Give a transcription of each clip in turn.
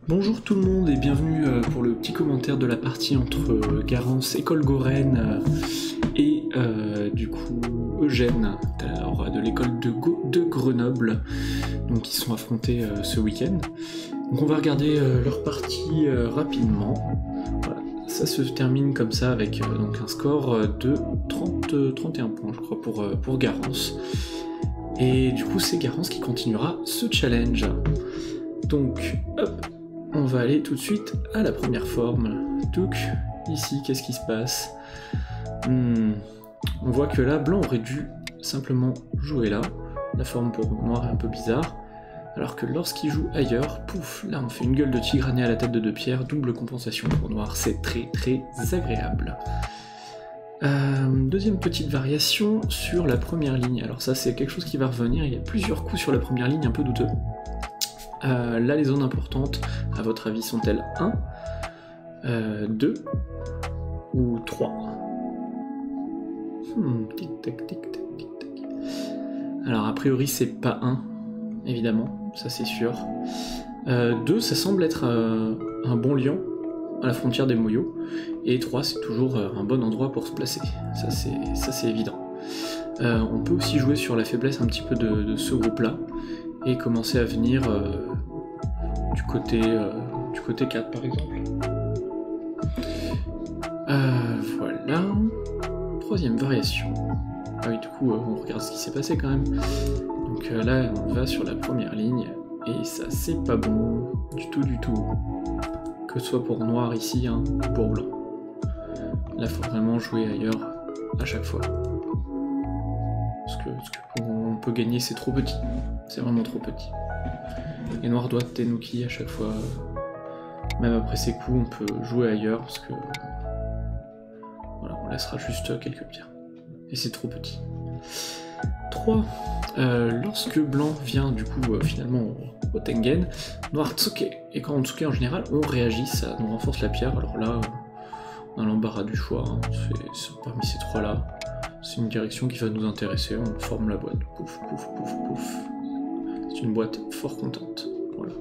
Bonjour tout le monde et bienvenue pour le petit commentaire de la partie entre Garance et Colgoren et du coup Eugène alors, de l'école de Grenoble, donc ils sont affrontés ce week-end. Donc on va regarder leur partie rapidement. Voilà. Ça se termine comme ça avec donc un score de 31 points je crois pour Garance. Et du coup c'est Garance qui continuera ce challenge. Donc hop, on va aller tout de suite à la première forme. Donc ici qu'est-ce qui se passe? On voit que là blanc aurait dû simplement jouer là. La forme pour noir est un peu bizarre. Alors que lorsqu'il joue ailleurs, pouf, là on fait une gueule de tigre à la tête de 2 pierres, double compensation pour noir, c'est très agréable. Deuxième petite variation sur la première ligne. Alors ça c'est quelque chose qui va revenir, il y a plusieurs coups sur la première ligne un peu douteux. Là les zones importantes, à votre avis, sont-elles 1, 2 ou 3? Tic tac tic tac tic tac. Alors a priori c'est pas 1, évidemment, ça c'est sûr. 2 ça semble être un bon lion à la frontière des Moyaux, et 3 c'est toujours un bon endroit pour se placer, ça c'est évident. On peut aussi jouer sur la faiblesse un petit peu de ce groupe là, et commencer à venir du côté 4 par exemple. Voilà. Troisième variation. Ah oui, du coup, on regarde ce qui s'est passé quand même. Donc là, on va sur la première ligne, et ça c'est pas bon du tout. Que ce soit pour noir ici, hein, ou pour blanc. Là, faut vraiment jouer ailleurs à chaque fois. Parce que on peut gagner, c'est trop petit. C'est vraiment trop petit. Et noir doit Tenuki à chaque fois. Même après ses coups, on peut jouer ailleurs parce que voilà, on laissera juste quelques pierres. Et c'est trop petit. 3. Lorsque blanc vient du coup finalement au Tengen, noir Tsuke. Et quand on Tsuke en général, on réagit, ça nous renforce la pierre. Alors là, on a l'embarras du choix. Hein. Parmi ces 3 là, c'est une direction qui va nous intéresser. On forme la boîte. Pouf, pouf, pouf, pouf. C'est une boîte fort contente. Voilà.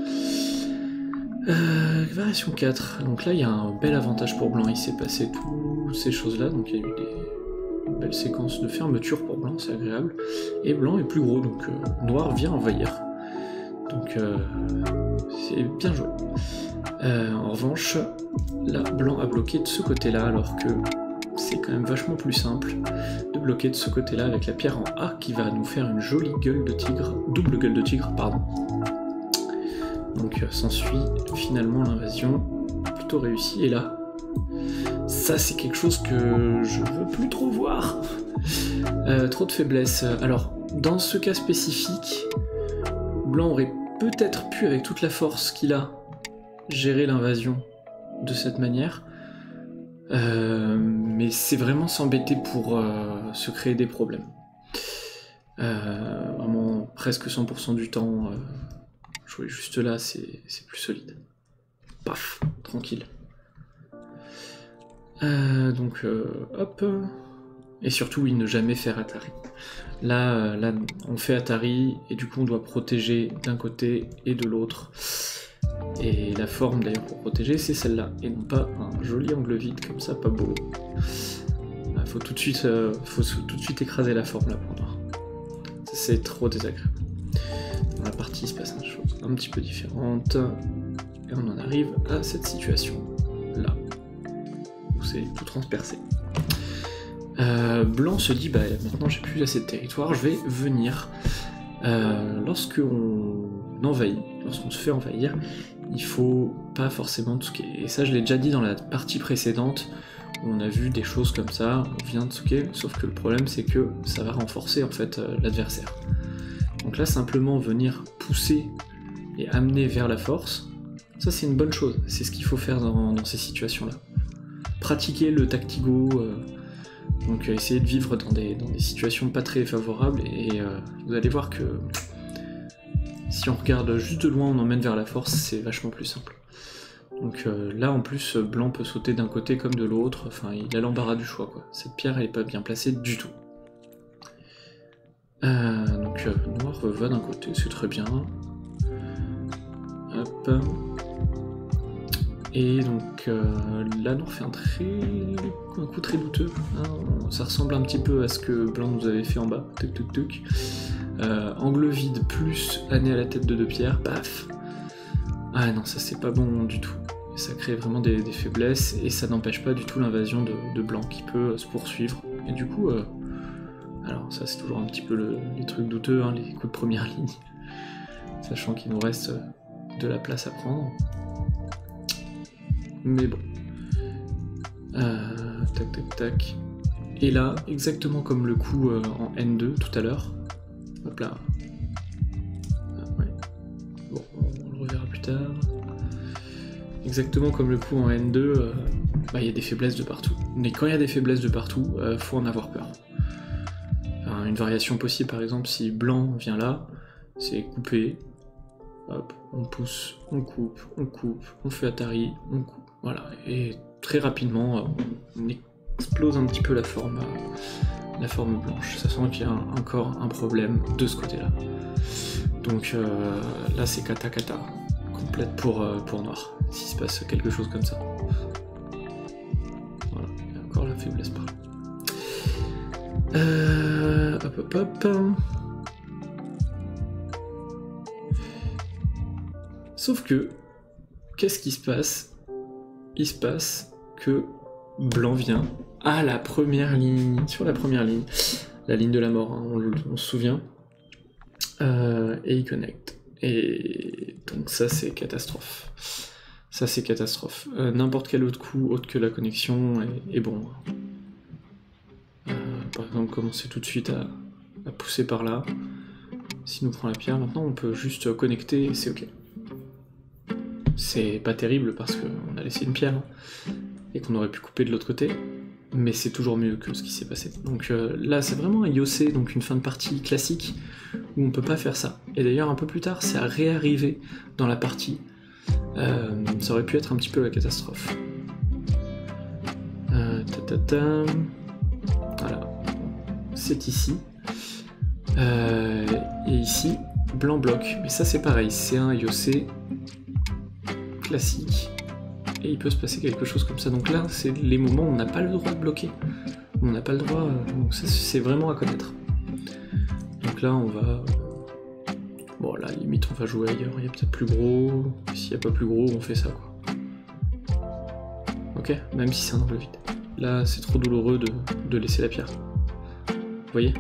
Variation 4. Donc là, il y a un bel avantage pour blanc. Il s'est passé toutes ces choses-là. Donc il y a eu une belle séquence de fermeture pour blanc. C'est agréable. Et blanc est plus gros. Donc noir vient envahir. Donc c'est bien joué. En revanche, là, blanc a bloqué de ce côté-là. Alors que c'est quand même vachement plus simple de bloquer de ce côté-là avec la pierre en A qui va nous faire une jolie gueule de tigre, double gueule de tigre, pardon. Donc s'ensuit finalement l'invasion plutôt réussie, et là, ça c'est quelque chose que je veux plus trop voir. Trop de faiblesse. Alors, dans ce cas spécifique, blanc aurait peut-être pu, avec toute la force qu'il a, gérer l'invasion de cette manière. Mais c'est vraiment s'embêter pour se créer des problèmes. Vraiment presque 100% du temps, jouer juste là c'est plus solide. Paf, tranquille. Donc hop. Et surtout oui, ne jamais faire Atari. Là on fait Atari et du coup on doit protéger d'un côté et de l'autre. Et la forme d'ailleurs pour protéger c'est celle-là, et non pas un joli angle vide comme ça, pas beau. Faut tout de suite écraser la forme là pour noir. C'est trop désagréable. Dans la partie il se passe une chose un petit peu différente, et on en arrive à cette situation là, où c'est tout transpercé. Blanc se dit, bah maintenant j'ai plus assez de territoire, je vais venir. Lorsqu'on envahit, lorsqu'on se fait envahir, il faut pas forcément Tsuke. Et ça je l'ai déjà dit dans la partie précédente, où on a vu des choses comme ça, on vient Tsuke, sauf que le problème c'est que ça va renforcer en fait l'adversaire. Donc là simplement venir pousser et amener vers la force, ça c'est une bonne chose, c'est ce qu'il faut faire dans ces situations là. Pratiquer le tactigo, donc essayer de vivre dans des situations pas très favorables, et vous allez voir que si on regarde juste de loin, on emmène vers la force, c'est vachement plus simple. Donc là en plus, blanc peut sauter d'un côté comme de l'autre, enfin il a l'embarras du choix quoi. Cette pierre elle est pas bien placée du tout. Donc noir va d'un côté, c'est très bien. Hop. Et donc là, Noir fait un coup très douteux. Hein. Ça ressemble un petit peu à ce que Blanc nous avait fait en bas. Tuc, tuc, tuc. Angle vide plus année à la tête de 2 pierres. Paf. Ah non, ça c'est pas bon du tout. Ça crée vraiment des faiblesses et ça n'empêche pas du tout l'invasion de Blanc qui peut se poursuivre. Et du coup, alors ça c'est toujours un petit peu les trucs douteux, hein, les coups de première ligne. Sachant qu'il nous reste de la place à prendre. Mais bon. Tac tac tac. Et là, exactement comme le coup en N2 tout à l'heure. Hop là. Ouais. Bon, on le reverra plus tard. Exactement comme le coup en N2, il y a des faiblesses de partout. Mais quand il y a des faiblesses de partout, faut en avoir peur. Enfin, une variation possible, par exemple, si Blanc vient là, c'est couper. Hop, on pousse, on coupe, on fait Atari, on coupe. Voilà, et très rapidement, on explose un petit peu la forme blanche. Ça sent qu'il y a encore un problème de ce côté-là. Donc là, c'est kata complète pour Noir, s'il se passe quelque chose comme ça. Voilà, il y a encore la faiblesse par là. Hop. Sauf que, qu'est-ce qui se passe? Il se passe que Blanc vient à la première ligne, sur la première ligne, la ligne de la mort, hein, on se souvient, et il connecte. Et donc ça c'est catastrophe. Ça c'est catastrophe. N'importe quel autre coup autre que la connexion est bon. Par exemple commencer tout de suite à pousser par là. S'il nous prend la pierre, maintenant on peut juste connecter et c'est ok. C'est pas terrible parce qu'on a laissé une pierre et qu'on aurait pu couper de l'autre côté, mais c'est toujours mieux que ce qui s'est passé. Donc là c'est vraiment un Yosei, donc une fin de partie classique où on peut pas faire ça. Et d'ailleurs un peu plus tard ça réarrivé dans la partie. Ça aurait pu être un petit peu la catastrophe. Voilà, c'est ici. Et ici, Blanc bloque. Mais ça c'est pareil, c'est un Yosei classique. Et il peut se passer quelque chose comme ça. Donc là, c'est les moments où on n'a pas le droit de bloquer. On n'a pas le droit... donc ça, c'est vraiment à connaître. Donc là, on va... Bon, là, limite, on va jouer ailleurs. Il y a peut-être plus gros. S'il n'y a pas plus gros, on fait ça, quoi. Ok? Même si c'est un angle vide. Là, c'est trop douloureux de laisser la pierre. Vous voyez?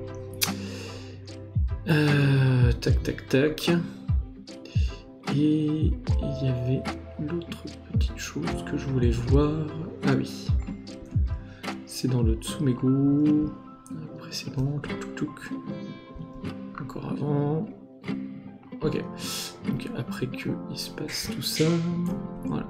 Tac. Et il y avait l'autre petite chose que je voulais voir. Ah oui. C'est dans le Tsumego précédent. Touk. Encore avant. Ok. Donc après que il se passe tout ça. Voilà.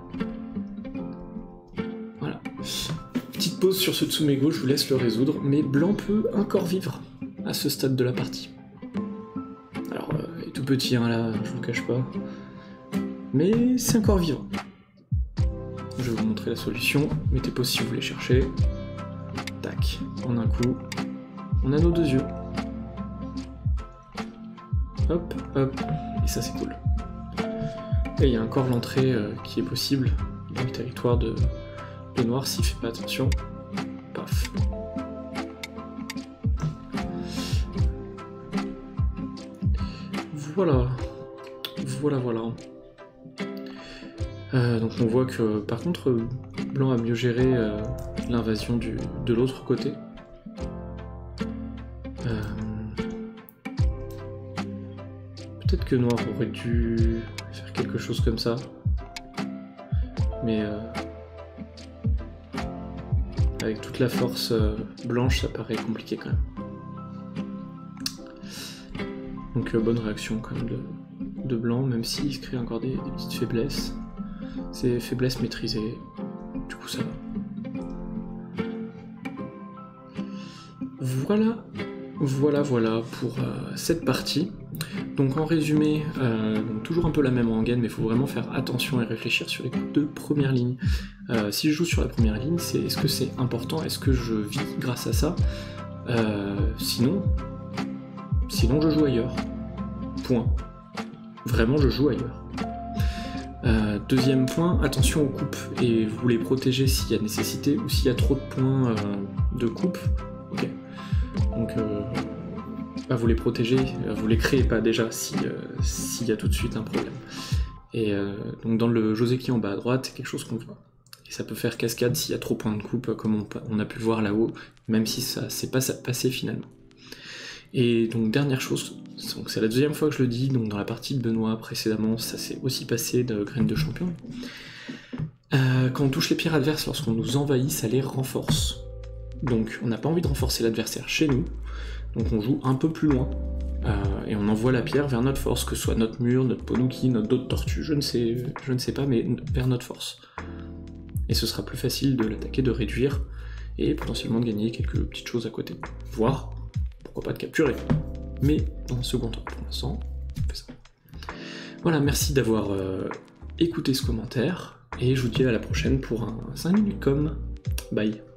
Petite pause sur ce Tsumego, je vous laisse le résoudre. Mais Blanc peut encore vivre à ce stade de la partie. Alors, il est tout petit, hein, là, je vous le cache pas. Mais c'est encore vivant. Je vais vous montrer la solution. Mettez pause si vous voulez chercher. Tac, en un coup. On a nos deux yeux. Hop. Et ça c'est cool. Et il y a encore l'entrée qui est possible dans le territoire de Noir s'il fait pas attention. Paf. Voilà. Donc on voit que par contre Blanc a mieux géré l'invasion de l'autre côté. Peut-être que Noir aurait dû faire quelque chose comme ça. Mais avec toute la force blanche, ça paraît compliqué quand même. Donc bonne réaction quand même de Blanc, même s'il se crée encore des petites faiblesses. C'est faiblesses maîtrisées, du coup ça va. Voilà pour cette partie. Donc en résumé, donc toujours un peu la même rengaine, mais il faut vraiment faire attention et réfléchir sur les coups de première ligne. Si je joue sur la première ligne, est-ce que c'est important? Est-ce que je vis grâce à ça? Sinon je joue ailleurs. Point. Vraiment, je joue ailleurs. Deuxième point, attention aux coupes, et vous les protégez s'il y a nécessité, ou s'il y a trop de points de coupe. Ok. Donc vous les protégez, vous les créez pas déjà s'il y a tout de suite un problème. Et donc dans le Joseki en bas à droite, c'est quelque chose qu'on voit. Et ça peut faire cascade s'il y a trop de points de coupe, comme on a pu le voir là-haut, même si ça s'est pas passé finalement. Et donc dernière chose, c'est la deuxième fois que je le dis, donc dans la partie de Benoît précédemment, ça s'est aussi passé de graines de champion. Quand on touche les pierres adverses lorsqu'on nous envahit, ça les renforce. Donc on n'a pas envie de renforcer l'adversaire chez nous, donc on joue un peu plus loin, et on envoie la pierre vers notre force, que ce soit notre mur, notre Ponuki, notre dos de tortue, je ne sais pas, mais vers notre force. Et ce sera plus facile de l'attaquer, de réduire, et potentiellement de gagner quelques petites choses à côté. Voire, pourquoi pas de capturer. Mais dans un second temps, pour l'instant, on fait ça. Voilà, merci d'avoir écouté ce commentaire, et je vous dis à la prochaine pour un 5 minutes com. Bye.